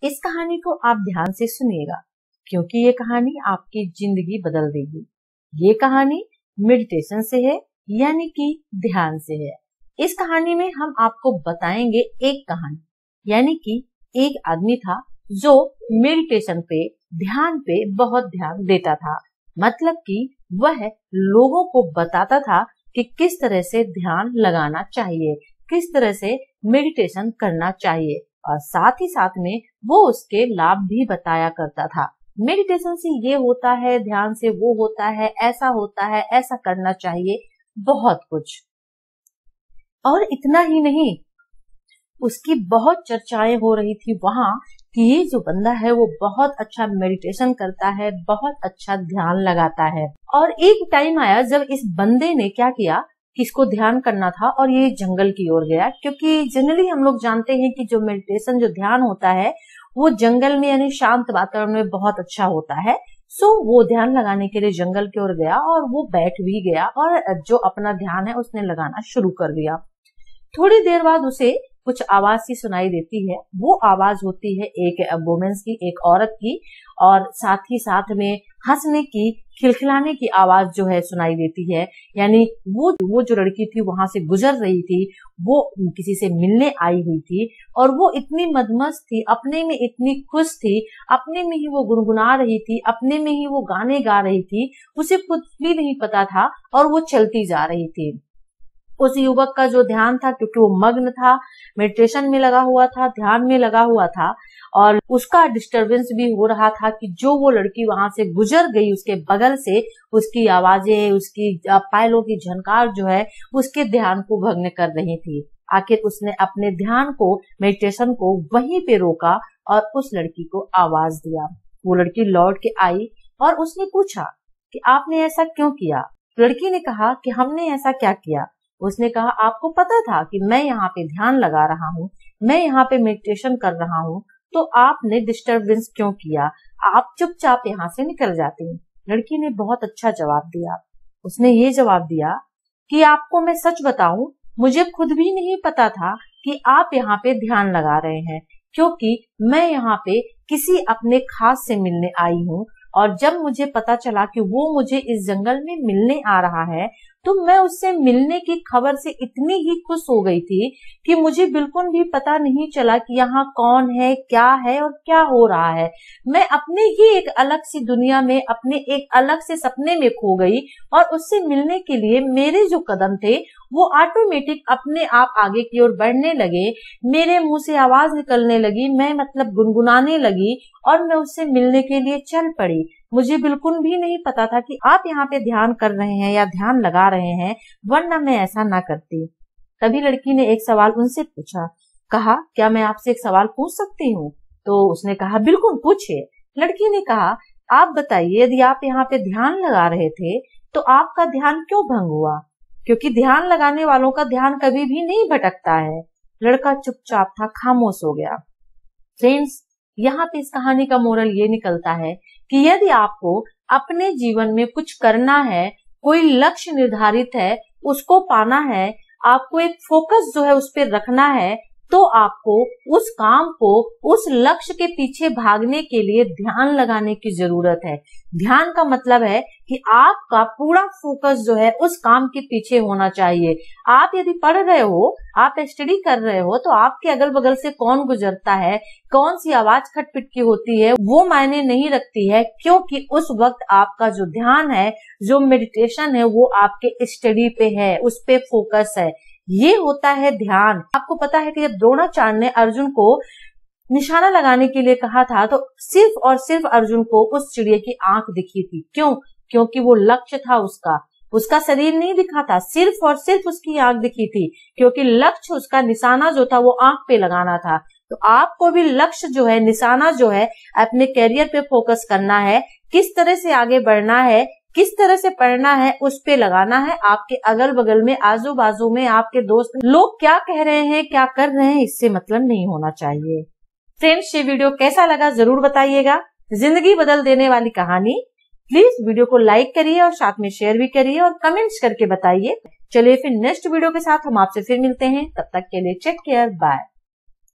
इस कहानी को आप ध्यान से सुनिएगा क्योंकि ये कहानी आपकी जिंदगी बदल देगी। ये कहानी मेडिटेशन से है, यानी कि ध्यान से है। इस कहानी में हम आपको बताएंगे एक कहानी, यानी कि एक आदमी था जो मेडिटेशन पे, ध्यान पे बहुत ध्यान देता था। मतलब कि वह लोगों को बताता था कि किस तरह से ध्यान लगाना चाहिए, किस तरह से मेडिटेशन करना चाहिए, और साथ ही साथ में वो उसके लाभ भी बताया करता था। मेडिटेशन से ये होता है, ध्यान से वो होता है, ऐसा होता है, ऐसा करना चाहिए, बहुत कुछ। और इतना ही नहीं, उसकी बहुत चर्चाएं हो रही थी वहां कि ये जो बंदा है वो बहुत अच्छा मेडिटेशन करता है, बहुत अच्छा ध्यान लगाता है। और एक टाइम आया जब इस बंदे ने क्या किया, किसको ध्यान करना था और ये जंगल की ओर गया, क्योंकि जनरली हम लोग जानते हैं कि जो मेडिटेशन, जो ध्यान होता है वो जंगल में, यानी शांत वातावरण में बहुत अच्छा होता है। सो वो ध्यान लगाने के लिए जंगल की ओर गया और वो बैठ भी गया और जो अपना ध्यान है उसने लगाना शुरू कर दिया। थोड़ी देर बाद उसे कुछ आवाज सी सुनाई देती है। वो आवाज होती है एक वुमेन्स की, एक औरत की, और साथ ही साथ में हंसने की, खिलखिलाने की आवाज जो है सुनाई देती है। यानी वो जो लड़की थी वहां से गुजर रही थी, वो किसी से मिलने आई हुई थी और वो इतनी मदमस्त थी, अपने में इतनी खुश थी, अपने में ही वो गुनगुना रही थी, अपने में ही वो गाने गा रही थी, उसे कुछ भी नहीं पता था और वो चलती जा रही थी। उस युवक का जो ध्यान था, क्योंकि वो मग्न था, मेडिटेशन में लगा हुआ था, ध्यान में लगा हुआ था, और उसका डिस्टरबेंस भी हो रहा था कि जो वो लड़की वहां से गुजर गई उसके बगल से, उसकी आवाजें, उसकी पायलों की झनकार जो है उसके ध्यान को भंग कर रही थी। आखिर उसने अपने ध्यान को, मेडिटेशन को वहीं पे रोका और उस लड़की को आवाज दिया। वो लड़की लौट के आई और उसने पूछा कि आपने ऐसा क्यों किया। लड़की ने कहा कि हमने ऐसा क्या किया। उसने कहा, आपको पता था कि मैं यहाँ पे ध्यान लगा रहा हूँ, मैं यहाँ पे मेडिटेशन कर रहा हूँ, तो आपने डिस्टरबेंस क्यों किया, आप चुपचाप यहाँ से निकल जाते हैं। लड़की ने बहुत अच्छा जवाब दिया। उसने ये जवाब दिया कि आपको मैं सच बताऊं, मुझे खुद भी नहीं पता था कि आप यहाँ पे ध्यान लगा रहे हैं, क्योंकि मैं यहाँ पे किसी अपने खास से मिलने आई हूँ, और जब मुझे पता चला कि वो मुझे इस जंगल में मिलने आ रहा है, तो मैं उससे मिलने की खबर से इतनी ही खुश हो गई थी कि मुझे बिल्कुल भी पता नहीं चला कि यहाँ कौन है, क्या है और क्या हो रहा है। मैं अपने ही एक अलग सी दुनिया में, अपने एक अलग से सपने में खो गई, और उससे मिलने के लिए मेरे जो कदम थे वो ऑटोमेटिक अपने आप आगे की ओर बढ़ने लगे। मेरे मुंह से आवाज निकलने लगी, मैं मतलब गुनगुनाने लगी और मैं उससे मिलने के लिए चल पड़ी। मुझे बिल्कुल भी नहीं पता था कि आप यहाँ पे ध्यान कर रहे हैं या ध्यान लगा रहे हैं, वरना मैं ऐसा ना करती। तभी लड़की ने एक सवाल उनसे पूछा, कहा, क्या मैं आपसे एक सवाल पूछ सकती हूँ? तो उसने कहा, बिल्कुल पूछिए। लड़की ने कहा, आप बताइए, यदि आप यहाँ पे ध्यान लगा रहे थे तो आपका ध्यान क्यों भंग हुआ? क्योंकि ध्यान लगाने वालों का ध्यान कभी भी नहीं भटकता है। लड़का चुपचाप था, खामोश हो गया। फ्रेंड्स, यहाँ पे इस कहानी का मोरल ये निकलता है कि यदि आपको अपने जीवन में कुछ करना है, कोई लक्ष्य निर्धारित है, उसको पाना है, आपको एक फोकस जो है उस पर रखना है, तो आपको उस काम को, उस लक्ष्य के पीछे भागने के लिए ध्यान लगाने की जरूरत है। ध्यान का मतलब है कि आपका पूरा फोकस जो है उस काम के पीछे होना चाहिए। आप यदि पढ़ रहे हो, आप स्टडी कर रहे हो, तो आपके अगल बगल से कौन गुजरता है, कौन सी आवाज खटपिट की होती है, वो मायने नहीं रखती है, क्योंकि उस वक्त आपका जो ध्यान है, जो मेडिटेशन है, वो आपके स्टडी पे है, उस पे फोकस है। ये होता है ध्यान। आपको पता है कि जब द्रोणाचार्य ने अर्जुन को निशाना लगाने के लिए कहा था, तो सिर्फ और सिर्फ अर्जुन को उस चिड़िया की आंख दिखी थी। क्यों? क्योंकि वो लक्ष्य था उसका शरीर नहीं दिखा था, सिर्फ और सिर्फ उसकी आंख दिखी थी, क्योंकि लक्ष्य, उसका निशाना जो था वो आंख पे लगाना था। तो आपको भी लक्ष्य जो है, निशाना जो है, अपने कैरियर पे फोकस करना है, किस तरह से आगे बढ़ना है, किस तरह से पढ़ना है, उस पे लगाना है। आपके अगल बगल में, आजू बाजू में आपके दोस्त लोग क्या कह रहे हैं, क्या कर रहे हैं, इससे मतलब नहीं होना चाहिए। फ्रेंड्स, ये वीडियो कैसा लगा जरूर बताइएगा। जिंदगी बदल देने वाली कहानी। प्लीज वीडियो को लाइक करिए और साथ में शेयर भी करिए और कमेंट्स करके बताइए। चलिए फिर नेक्स्ट वीडियो के साथ हम आपसे फिर मिलते हैं। तब तक के लिए टेक केयर, बाय।